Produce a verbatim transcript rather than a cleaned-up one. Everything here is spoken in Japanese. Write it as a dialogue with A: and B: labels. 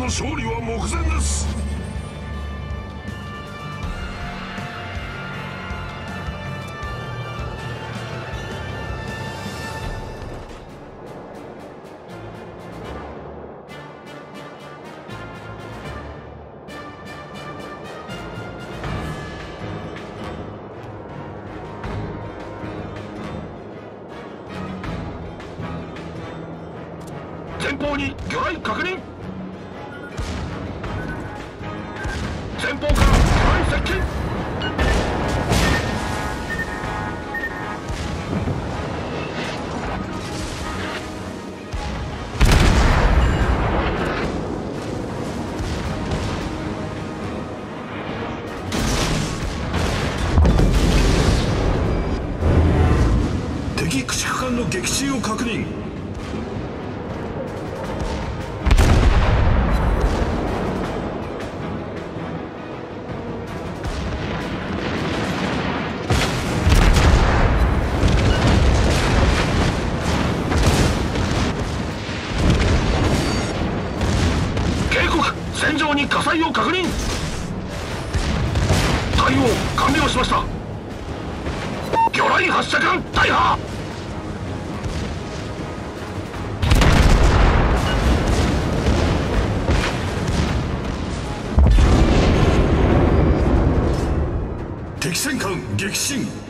A: の勝利は目前です。
B: 前方に魚雷確認。前方から魚雷接近。
A: 敵駆逐艦の撃沈を確認。
B: 戦場に火災を確認。対応完了しました。魚雷発射艦大破。
A: 敵戦艦撃沈。